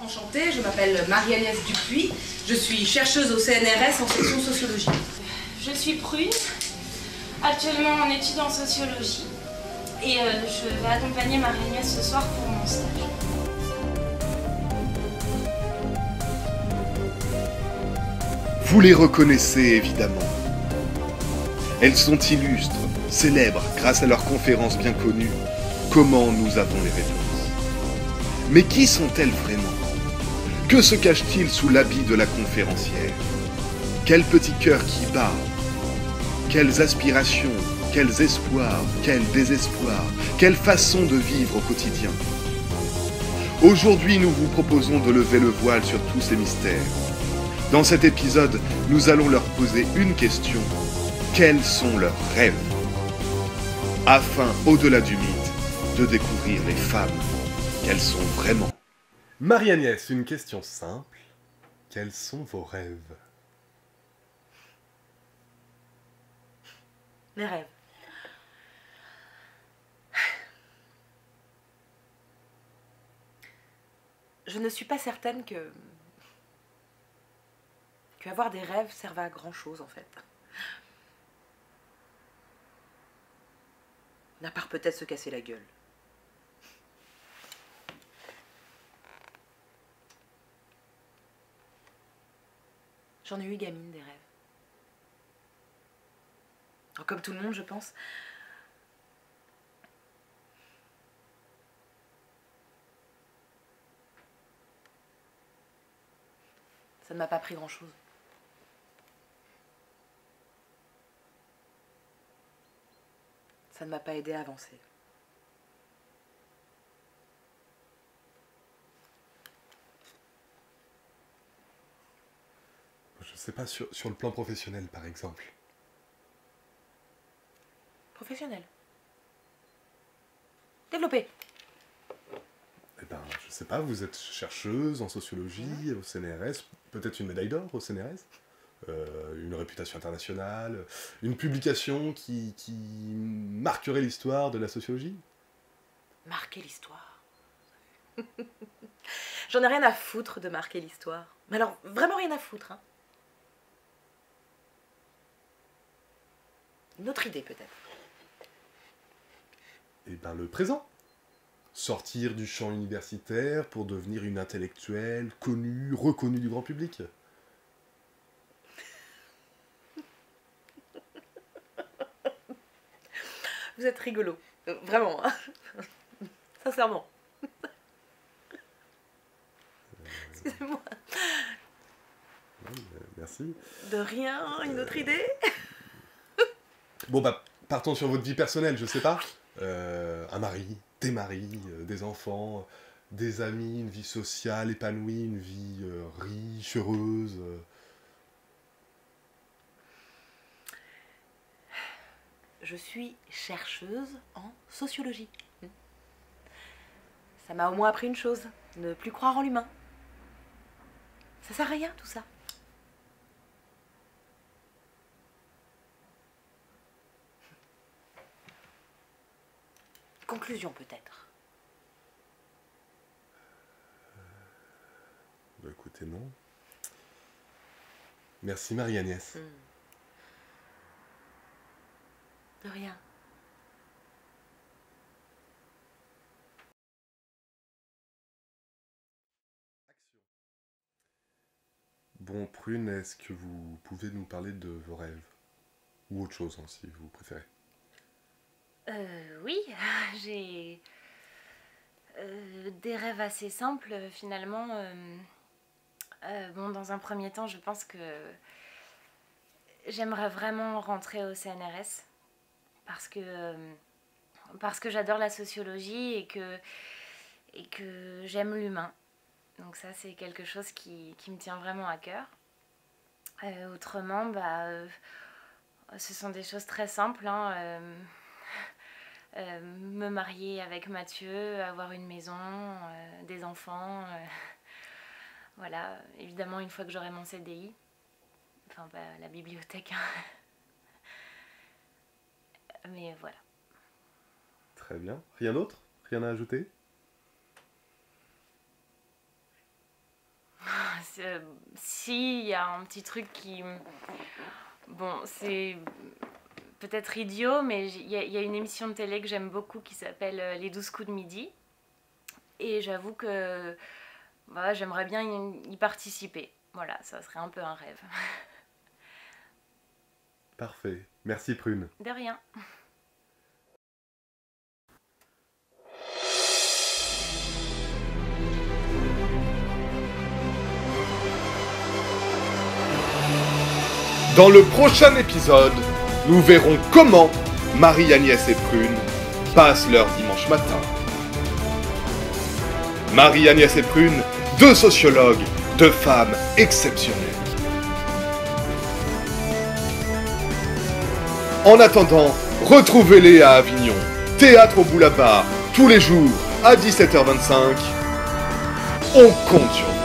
Enchantée, je m'appelle Marie-Agnès Dupuis, je suis chercheuse au CNRS en section sociologie. Je suis Prune, actuellement en études en sociologie et je vais accompagner Marie-Agnès ce soir pour mon stage. Vous les reconnaissez évidemment. Elles sont illustres, célèbres grâce à leurs conférences bien connues. Comment nous avons les réponses? Mais qui sont-elles vraiment? Que se cache-t-il sous l'habit de la conférencière? Quel petit cœur qui bat? Quelles aspirations, quels espoirs, quel désespoir, quelle façon de vivre au quotidien? Aujourd'hui, nous vous proposons de lever le voile sur tous ces mystères. Dans cet épisode, nous allons leur poser une question. Quels sont leurs rêves? Afin, au-delà du mythe, de découvrir les femmes qu'elles sont vraiment. Marie-Agnès, une question simple. Quels sont vos rêves? Mes rêves. Je ne suis pas certaine que avoir des rêves serve à grand chose en fait. À part peut-être se casser la gueule. J'en ai eu gamine des rêves. Alors, comme tout le monde, je pense. Ça ne m'a pas pris grand-chose. Ça ne m'a pas aidé à avancer. Je sais pas, sur le plan professionnel par exemple. Professionnel. Développé. Eh ben, je sais pas, vous êtes chercheuse en sociologie, au CNRS, peut-être une médaille d'or au CNRS, une réputation internationale, une publication qui marquerait l'histoire de la sociologie. Marquer l'histoire. J'en ai rien à foutre de marquer l'histoire. Mais alors, vraiment rien à foutre, hein. Une autre idée, peut-être. Eh ben, le présent. Sortir du champ universitaire pour devenir une intellectuelle connue, reconnue du grand public. Vous êtes rigolo. Vraiment, hein. Sincèrement. Excusez-moi. Merci. De rien, une autre idée? Bon bah, partons sur votre vie personnelle, je sais pas. Un mari, des maris, des enfants, des amis, une vie sociale épanouie, une vie riche, heureuse. Je suis chercheuse en sociologie. Ça m'a au moins appris une chose, ne plus croire en l'humain. Ça sert à rien tout ça. Conclusion peut-être. Bah écoutez, non. Merci Marie-Agnès. De rien. Bon, Prune, est-ce que vous pouvez nous parler de vos rêves? Ou autre chose, hein, si vous préférez. Oui, j'ai des rêves assez simples finalement. Bon, dans un premier temps, je pense que j'aimerais vraiment rentrer au CNRS parce que j'adore la sociologie et que j'aime l'humain. Donc ça, c'est quelque chose qui me tient vraiment à cœur. Autrement, ce sont des choses très simples, hein. Me marier avec Mathieu, avoir une maison, des enfants. Voilà, évidemment, une fois que j'aurai mon CDI, enfin, la bibliothèque. Hein. Mais voilà. Très bien. Rien d'autre? Rien à ajouter? s'il y a un petit truc qui... Bon, c'est peut-être idiot, mais il y a une émission de télé que j'aime beaucoup qui s'appelle Les 12 coups de midi. Et j'avoue que voilà, j'aimerais bien y participer. Voilà, ça serait un peu un rêve. Parfait. Merci Prune. De rien. Dans le prochain épisode, nous verrons comment Marie-Agnès et Prune passent leur dimanche matin. Marie-Agnès et Prune, deux sociologues, deux femmes exceptionnelles. En attendant, retrouvez-les à Avignon, Théâtre au Boulevard, tous les jours à 17h25. On compte sur vous.